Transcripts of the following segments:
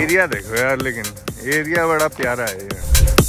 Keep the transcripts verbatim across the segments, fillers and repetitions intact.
Area देखो यार, लेकिन एरिया बड़ा प्यारा है ये।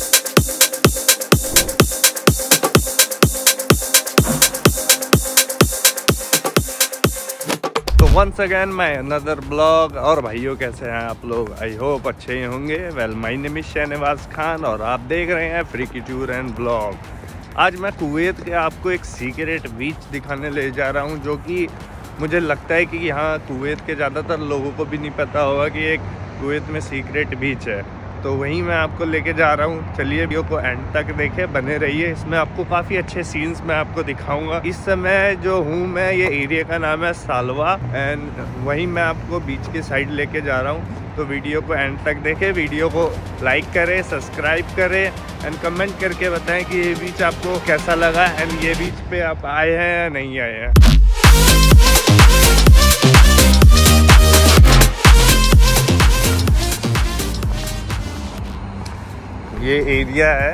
तो once again my another blog. और भाइयों कैसे हैं आप लोग? आई होप अच्छे ही होंगे। Well my name is Shahnawaz Khan और आप देख रहे हैं फ्रीकी टूर एंड ब्लॉग। आज मैं कुवैत के आपको एक सीक्रेट बीच दिखाने ले जा रहा हूं, जो कि मुझे लगता है कि यहाँ कुवैत के ज़्यादातर लोगों को भी नहीं पता होगा कि एक कुवैत में सीक्रेट बीच है। तो वहीं मैं आपको लेके जा रहा हूँ। चलिए वीडियो को एंड तक देखें, बने रहिए। इसमें आपको काफ़ी अच्छे सीन्स मैं आपको दिखाऊंगा। इस समय जो हूँ मैं, ये एरिया का नाम है सालवा एंड वहीं मैं आपको बीच की साइड लेके जा रहा हूँ। तो वीडियो को एंड तक देखें, वीडियो को लाइक करें, सब्सक्राइब करें एंड कमेंट करके बताएं कि ये बीच आपको कैसा लगा एंड ये बीच पे आप आए हैं या नहीं आए हैं। ये एरिया है,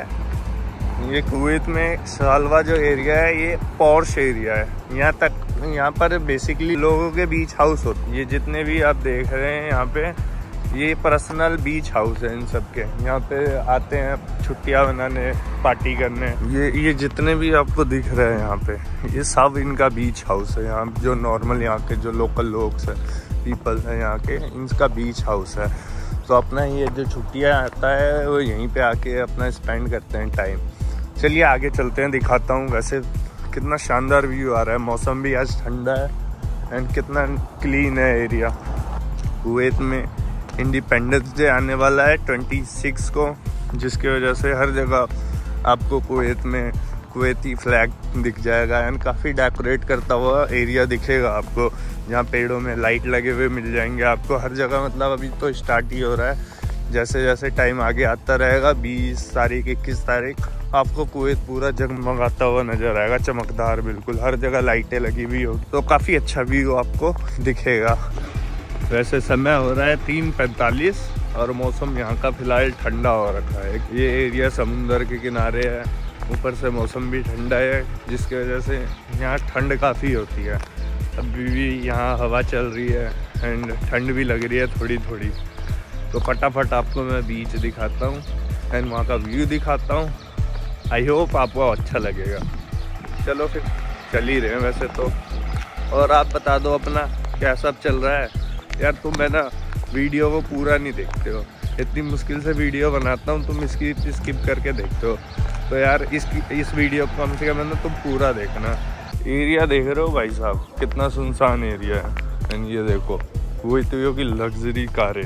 ये कुवैत में सालवा जो एरिया है ये पॉर्श एरिया है। यहाँ तक यहाँ पर बेसिकली लोगों के बीच हाउस होते हैं। ये जितने भी आप देख रहे हैं यहाँ पे, ये पर्सनल बीच हाउस है इन सब के। यहाँ पे आते हैं छुट्टियाँ मनाने, पार्टी करने। ये ये जितने भी आपको दिख रहे हैं यहाँ पे, ये सब इनका बीच हाउस है। यहाँ जो नॉर्मल यहाँ के जो लोकल लोग हैं, पीपल हैं यहाँ के, इनका बीच हाउस है। तो अपना ये जो छुट्टियाँ आता है वो यहीं पे आके अपना स्पेंड करते हैं टाइम। चलिए आगे चलते हैं, दिखाता हूँ। वैसे कितना शानदार व्यू आ रहा है, मौसम भी आज ठंडा है एंड कितना क्लीन है एरिया। कुवैत में इंडिपेंडेंस डे आने वाला है छब्बीस को, जिसकी वजह से हर जगह आपको कुवैत में कुवैती फ्लैग दिख जाएगा एंड काफ़ी डेकोरेट करता हुआ एरिया दिखेगा आपको। जहाँ पेड़ों में लाइट लगे हुए मिल जाएंगे आपको हर जगह। मतलब अभी तो स्टार्ट ही हो रहा है, जैसे जैसे टाइम आगे आता रहेगा, बीस तारीख इक्कीस तारीख आपको कुवैत पूरा जगमगाता हुआ नजर आएगा, चमकदार बिल्कुल। हर जगह लाइटें लगी हुई होगी, तो काफ़ी अच्छा व्यू आपको दिखेगा। वैसे समय हो रहा है तीन पैंतालीस और मौसम यहाँ का फिलहाल ठंडा हो रखा है। ये एरिया समुंदर के किनारे है, ऊपर से मौसम भी ठंडा है, जिसकी वजह से यहाँ ठंड काफ़ी होती है। अभी भी यहाँ हवा चल रही है एंड ठंड भी लग रही है थोड़ी थोड़ी। तो फटाफट आपको मैं बीच दिखाता हूँ एंड वहाँ का व्यू दिखाता हूँ। आई होप आपको अच्छा लगेगा। चलो फिर चल ही रहे हैं वैसे तो। और आप बता दो अपना क्या सब चल रहा है यार। तुम है ना वीडियो को पूरा नहीं देखते हो, इतनी मुश्किल से वीडियो बनाता हूँ, तुम इसकी स्किप करके देखते हो। तो यार इस इस वीडियो को कम से कम ना तुम पूरा देखना। एरिया देख रहे हो भाई साहब, कितना सुनसान एरिया है। एंड ये देखो कुवैतियों की लग्जरी कारें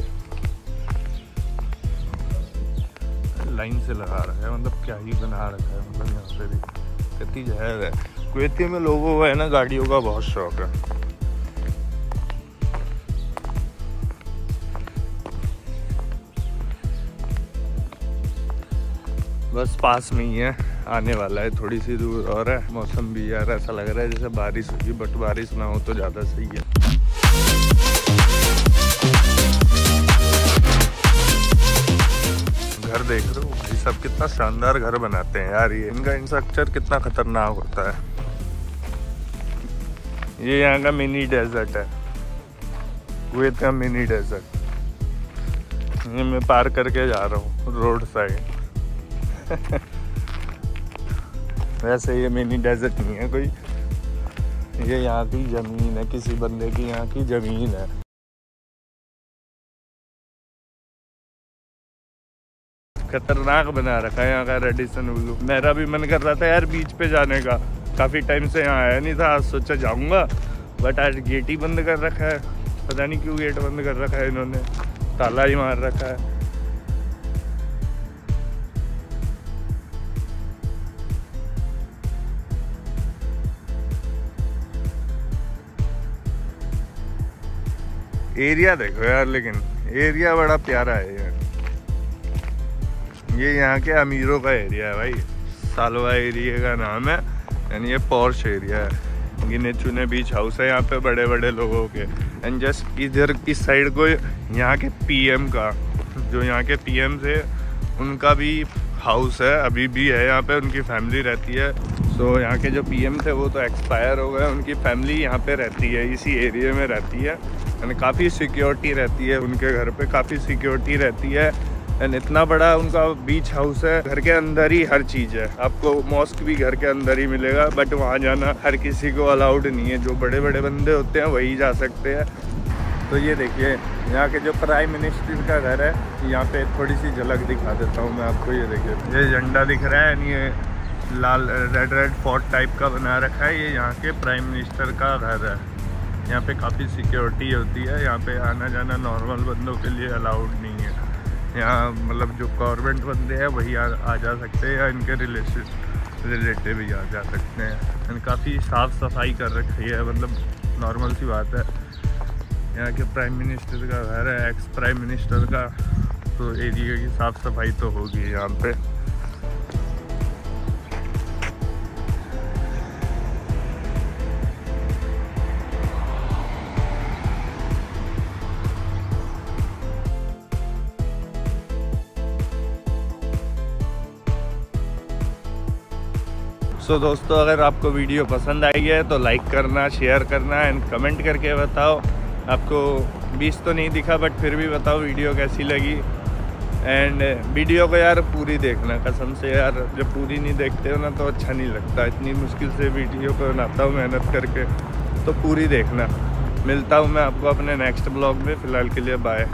लाइन से लगा रखा है, मतलब क्या ही बना रखा है। मतलब यहाँ पे भी कितनी जहर है। कुवैतियों में लोगों को है ना गाड़ियों का बहुत शौक है। बस पास में ही है, आने वाला है, थोड़ी सी दूर और है। मौसम भी यार ऐसा लग रहा है जैसे बारिश होगी, बट बारिश ना हो तो ज़्यादा सही है। घर देख रहे हो भाई सब, कितना शानदार घर बनाते हैं यार। ये इनका इंफ्रास्ट्रक्चर कितना खतरनाक होता है। ये यहाँ का मिनी डेजर्ट है, कुवैत का मिनी डेजर्ट। ये मैं पार करके जा रहा हूँ रोड साइड। वैसे ये मिनी डेजर्ट नहीं है कोई, ये यहाँ की जमीन है, किसी बंदे की यहाँ की जमीन है। खतरनाक बना रखा है यहाँ का रेडिसन ब्लू। मेरा भी मन कर रहा था यार बीच पे जाने का, काफ़ी टाइम से यहाँ आया नहीं था। आज सोचा जाऊँगा, बट आज गेट ही बंद कर रखा है। पता नहीं क्यों गेट बंद कर रखा है इन्होंने, ताला ही मार रखा है। एरिया देखो यार, लेकिन एरिया बड़ा प्यारा है यार। ये यहाँ के अमीरों का एरिया है भाई, सालवा एरिया का नाम है। यानी ये पॉर्श एरिया है, गिने चुने बीच हाउस है यहाँ पे बड़े बड़े लोगों के। एंड जस्ट इधर इस साइड को यहाँ के पीएम का, जो यहाँ के पीएम थे उनका भी हाउस है, अभी भी है यहाँ पे, उनकी फैमिली रहती है। सो so, यहाँ के जो पीएम थे वो तो एक्सपायर हो गए, उनकी फैमिली यहाँ पे रहती है, इसी एरिया में रहती है। एंड काफ़ी सिक्योरिटी रहती है उनके घर पे, काफ़ी सिक्योरिटी रहती है। एंड इतना बड़ा उनका बीच हाउस है, घर के अंदर ही हर चीज़ है। आपको मॉस्क भी घर के अंदर ही मिलेगा, बट वहाँ जाना हर किसी को अलाउड नहीं है। जो बड़े बड़े बंदे होते हैं वही जा सकते हैं। तो ये देखिए यहाँ के जो प्राइम मिनिस्टर का घर है, यहाँ पे थोड़ी सी झलक दिखा देता हूँ मैं आपको। ये देखिए ये झंडा दिख रहा है, ये लाल रेड रेड फोर्ट टाइप का बना रखा है। ये यहाँ के प्राइम मिनिस्टर का घर है। यहाँ पे काफ़ी सिक्योरिटी होती है। यहाँ पे आना जाना नॉर्मल बंदों के लिए अलाउड नहीं है। यहाँ मतलब जो गवर्नमेंट बंदे हैं वही आ, आ जा सकते हैं, या इनके रिलेशन रिलेटिव भी आ जा सकते हैं। एंड काफ़ी साफ़ सफाई कर रखी है, मतलब नॉर्मल सी बात है। यहाँ के प्राइम मिनिस्टर का घर है, एक्स प्राइम मिनिस्टर का, तो एरिया की साफ़ सफाई तो होगी यहाँ पे। सो so, दोस्तों अगर आपको वीडियो पसंद आई है तो लाइक करना, शेयर करना एंड कमेंट करके बताओ। आपको बीच तो नहीं दिखा बट फिर भी बताओ वीडियो कैसी लगी। एंड वीडियो को यार पूरी देखना, कसम से यार जब पूरी नहीं देखते हो ना तो अच्छा नहीं लगता। इतनी मुश्किल से वीडियो को बनाता हूँ मेहनत करके, तो पूरी देखना। मिलता हूँ मैं आपको अपने नेक्स्ट ब्लॉग में। फ़िलहाल के लिए बाय।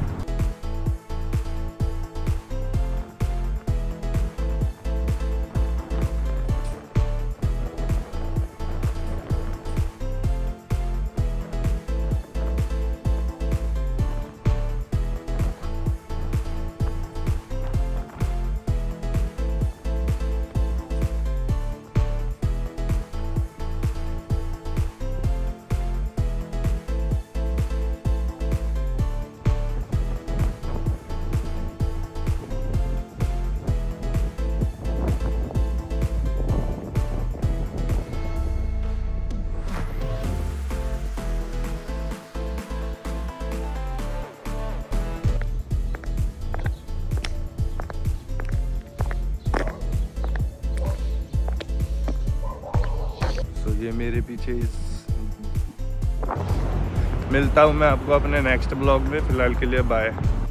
ये मेरे पीछे इस मिलता हूँ मैं आपको अपने नेक्स्ट ब्लॉग में। फ़िलहाल के लिए बाय।